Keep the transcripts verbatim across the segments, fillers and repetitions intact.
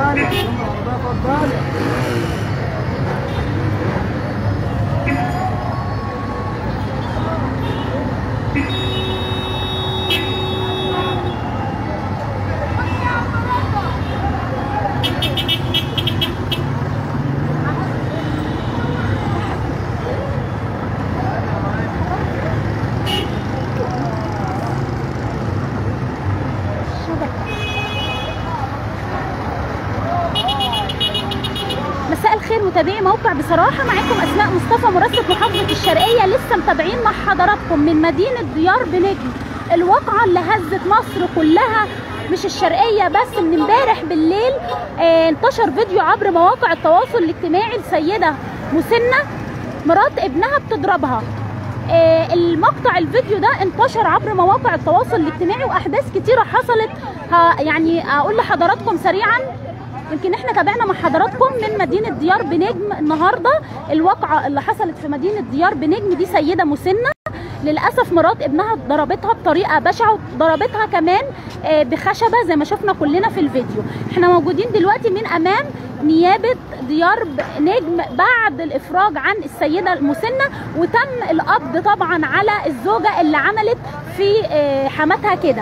مساء الخير متابعي موقع بصراحه، معاكم اسماء مصطفى مراسله محافظه الشرقيه. لسه متابعين مع حضراتكم من مدينه ديار بنجم الواقعه اللي هزت مصر كلها، مش الشرقيه بس. من امبارح بالليل آه انتشر فيديو عبر مواقع التواصل الاجتماعي لسيده مسنه مرات ابنها بتضربها. آه المقطع الفيديو ده انتشر عبر مواقع التواصل الاجتماعي واحداث كتيره حصلت. يعني اقول لحضراتكم سريعا، يمكن احنا تابعنا مع حضراتكم من مدينه ديار بنجم النهارده الواقعه اللي حصلت في مدينه ديار بنجم دي. سيده مسنه للاسف مرات ابنها ضربتها بطريقه بشعه، ضربتها كمان بخشبه زي ما شفنا كلنا في الفيديو. احنا موجودين دلوقتي من امام نيابه ديار بنجم بعد الافراج عن السيده المسنه، وتم القبض طبعا على الزوجه اللي عملت في حماتها كده.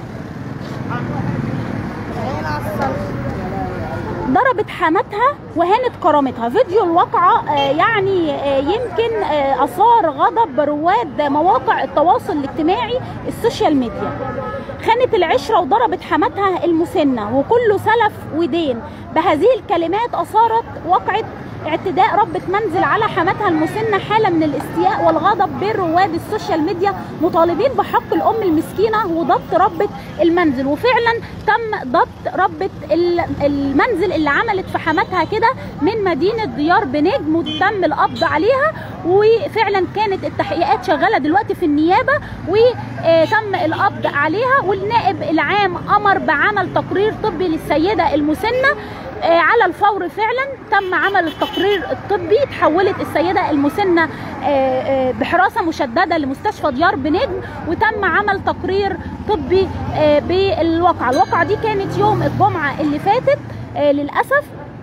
ضربت حماتها وهانت كرامتها. فيديو الواقعة يعني يمكن أثار غضب رواد مواقع التواصل الاجتماعي السوشيال ميديا. خانت العشرة وضربت حماتها المسنة وكله سلف ودين. بهذه الكلمات أثارت وقعة اعتداء ربة منزل على حماتها المسنة حالة من الاستياء والغضب بين رواد السوشيال ميديا، مطالبين بحق الأم المسكينة وضبط ربة المنزل. وفعلا تم ضبط ربة المنزل اللي عملت في حماتها كده من مدينة ديار بنجم، وتم القبض عليها. وفعلا كانت التحقيقات شغالة دلوقتي في النيابة وتم القبض عليها. والنائب العام أمر بعمل تقرير طبي للسيدة المسنة على الفور. فعلا تم عمل التقرير الطبي، تحولت السيدة المسنة بحراسة مشددة لمستشفى ديار بنجم، وتم عمل تقرير طبي بالواقعة. الواقعة دي كانت يوم الجمعة اللي فاتت للأسف.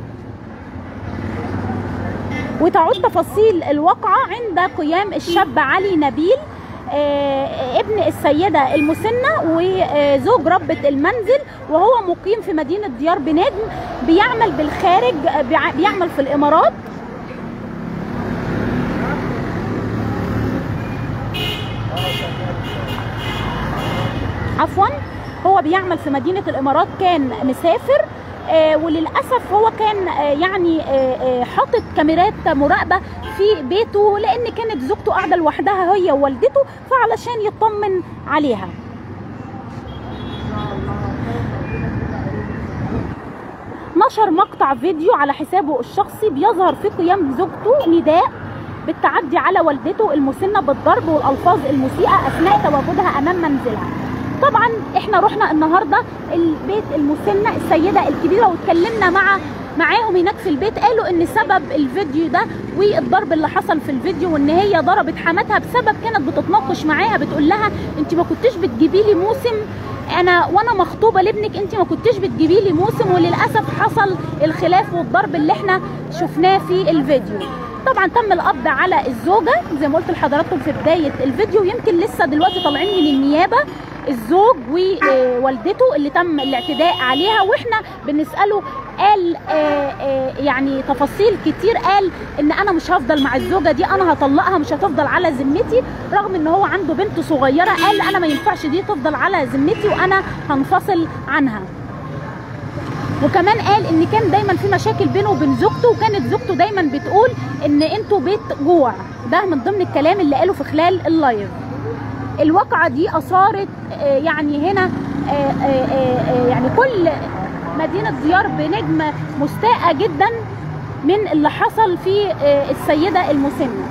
وتعود تفاصيل الواقعة عند قيام الشاب علي نبيل ابن السيدة المسنة وزوج ربة المنزل، وهو مقيم في مدينة ديار بنجم، بيعمل بالخارج، بيعمل في الإمارات. عفوا هو بيعمل في مدينة الإمارات، كان مسافر. آه وللأسف هو كان آه يعني آه حاطط كاميرات مراقبة في بيته، لأن كانت زوجته قاعدة لوحدها هي ووالدته، فعلشان يطمن عليها. نشر مقطع فيديو على حسابه الشخصي بيظهر في قيام زوجته نداء بالتعدي على والدته المسنة بالضرب والألفاظ المسيئة أثناء تواجدها أمام منزلها. طبعا احنا رحنا النهارده البيت المسنه السيده الكبيره واتكلمنا مع معاهم هناك في البيت. قالوا ان سبب الفيديو ده والضرب اللي حصل في الفيديو وان هي ضربت حماتها بسبب كانت بتتناقش معاها، بتقول لها انت ما كنتش بتجيبي لي موسم، انا وانا مخطوبه لابنك انت ما كنتش بتجيبي لي موسم. وللاسف حصل الخلاف والضرب اللي احنا شفناه في الفيديو. طبعا تم القبض على الزوجه زي ما قلت لحضراتكم في بدايه الفيديو. يمكن لسه دلوقتي طالعين من النيابه الزوج ووالدته اللي تم الاعتداء عليها، واحنا بنساله قال يعني تفاصيل كتير. قال ان انا مش هفضل مع الزوجه دي، انا هطلقها، مش هتفضل على ذمتي، رغم ان هو عنده بنت صغيره. قال انا ما ينفعش دي تفضل على ذمتي وانا هنفصل عنها. وكمان قال ان كان دايما في مشاكل بينه وبين زوجته، وكانت زوجته دايما بتقول ان انتوا بيت جوع. ده من ضمن الكلام اللي قاله في خلال اللايف. الواقعة دي أثارت يعني هنا يعني كل مدينة ديار بنجم مستاءة جدا من اللي حصل في السيدة المسنة.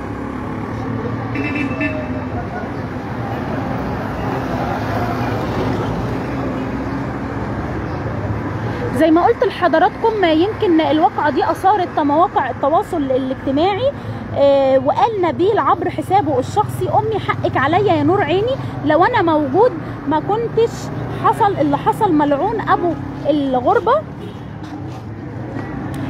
زي ما قلت لحضراتكم يمكن الواقعة دي أثارت مواقع التواصل الاجتماعي. آه وقال نبيل عبر حسابه الشخصي امي حقك عليا يا نور عيني، لو انا موجود ما كنتش حصل اللي حصل، ملعون ابو الغربه.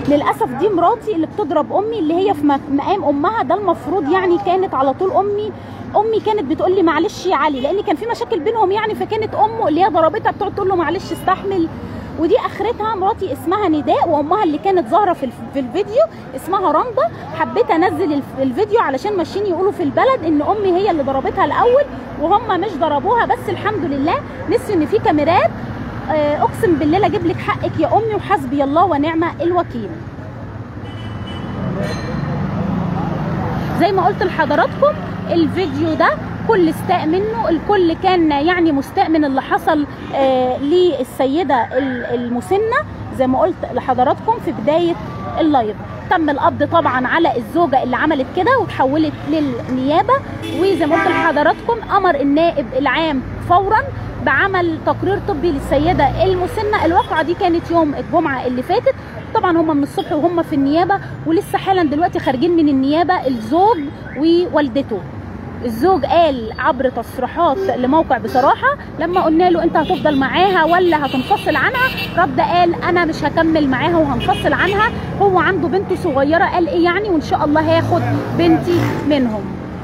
للاسف دي مراتي اللي بتضرب امي، اللي هي في مقام امها. ده المفروض يعني كانت على طول امي امي كانت بتقول لي معلش يا علي، لان كان في مشاكل بينهم يعني، فكانت امه اللي هي ضربتها بتقعد تقول له معلش استحمل. ودي اخرتها. مراتي اسمها نداء، وامها اللي كانت ظاهره في في الفيديو اسمها رندا. حبيت انزل الفيديو علشان ماشيين يقولوا في البلد ان امي هي اللي ضربتها الاول، وهم مش ضربوها. بس الحمد لله نسيوا ان في كاميرات. اقسم بالله لا اجيب لك حقك يا امي، وحسبي الله ونعم الوكيل. زي ما قلت لحضراتكم الفيديو ده كل استاء منه، الكل كان يعني مستاء من اللي حصل آه للسيده المسنه. زي ما قلت لحضراتكم في بدايه اللايف، تم القبض طبعا على الزوجه اللي عملت كده وتحولت للنيابه. وزي ما قلت لحضراتكم امر النائب العام فورا بعمل تقرير طبي للسيده المسنه. الواقعه دي كانت يوم الجمعه اللي فاتت. طبعا هم من الصبح وهم في النيابه، ولسه حالا دلوقتي خارجين من النيابه الزوج ووالدته. الزوج قال عبر تصريحات لموقع بصراحه لما قلنا له انت هتفضل معاها ولا هتنفصل عنها، رد قال انا مش هكمل معاها وهنفصل عنها. هو عنده بنته صغيره، قال ايه يعني، وان شاء الله هاخد بنتي منهم.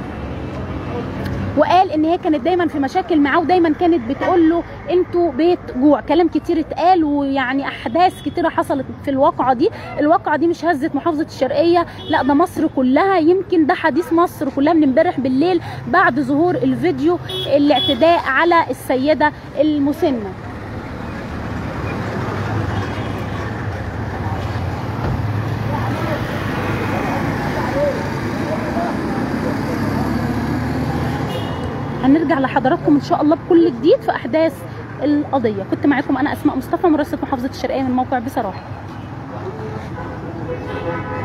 وقال ان هي كانت دايما في مشاكل معاه، ودايما كانت بتقول له انتوا بيت جوع. كلام كتير اتقال، ويعني احداث كتيره حصلت في الواقعه دي. الواقعه دي مش هزت محافظه الشرقيه، لا ده مصر كلها. يمكن ده حديث مصر كلها من امبارح بالليل بعد ظهور الفيديو الاعتداء على السيده المسنه. هنرجع لحضراتكم ان شاء الله بكل جديد في احداث القضيه. كنت معاكم انا اسماء مصطفى، مراسله محافظه الشرقيه من موقع بصراحه.